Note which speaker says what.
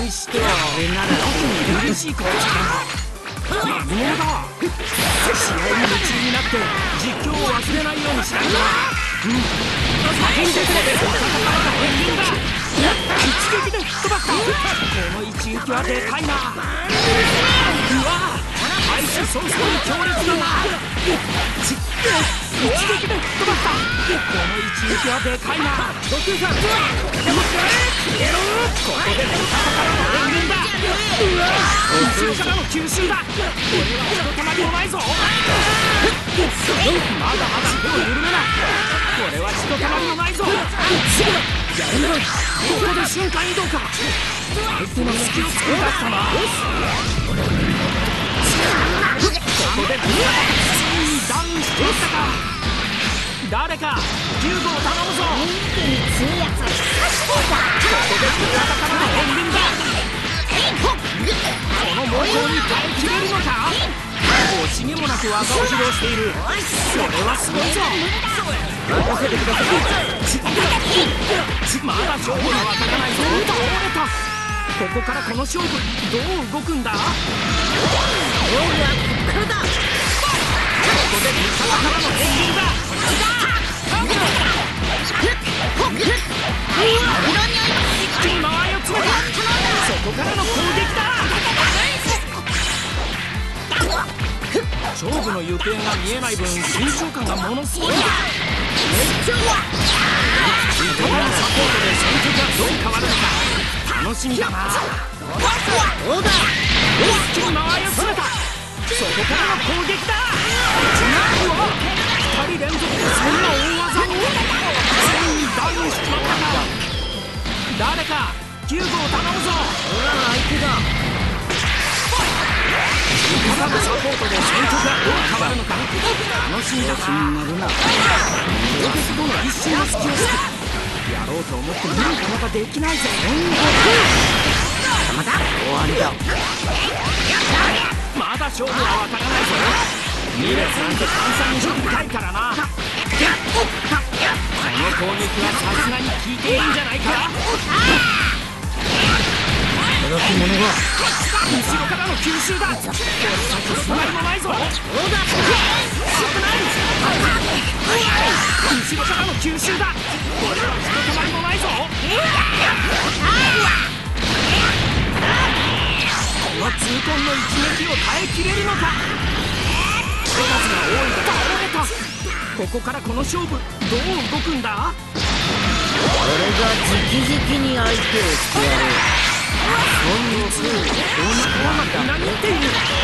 Speaker 1: にしては俺なら特に嬉しい顔つきだな。何者だ。試合に夢中になって実況を忘れないようにしないとな。先に出てお魚からの返球だ。一撃で吹っ飛ばした。この一撃はでかいな。うわ開始早々に強烈だな。一撃で吹っ飛ばした。この一撃はでかいな。ドキューさん消えろ。ここでお魚からの援軍だ。うわ後ろからの吸収だ。これはひとたまりもないぞ。まだまだ手を緩めない。これはひとたまりもないぞ。やるよ。ここで瞬間移動か。相手の隙を作り出したな。ここでついにダウンしていったか。誰か救護を頼むぞ。
Speaker 2: 一気に強いやつを刺していた。
Speaker 1: ここで味方からの援軍だ。この猛攻に耐えきれるのか。惜しげもなく技を披露している。それはすごいぞ。任せてください。まだ勝負がわからないぞ。倒れた。ここからこの勝負どう動くんだ。勝負はこっからだ。ここで味方からの援軍だ。一気に間合いを詰めた。そこからの攻撃だ。勝負の行方が見えない分緊張感がものすごいんだ。味方のサポートで戦局がどう変わるのか楽しみだな。どうだ。一気に間合いを詰めた。そこからの攻撃だ。2人連続でそんな大技を。ついにダウンしちまったか。誰か救護を頼むぞ。相手だ。味方のサポートで戦局がどう変わるのか楽しみだな。攻撃後の一瞬の隙を突く。やろうと思ってもなかなかできないぜ。まだ終わりだ。まだ勝負はわからないぞ。2列なんて簡単に引きたいからな。この攻撃はさすがに効いているんじゃないか。働き者が後ろからの吸収だ。これはひとたまりもないぞ。どうだ。危ない。後ろからの吸収だ。これはひとたまりもないぞ。この痛恨の一撃を耐えきれるのか。手数が多いが倒れた。ここからこの勝負どう動くんだ。
Speaker 2: 俺が直々に相手をしてやる。
Speaker 1: 何言っている。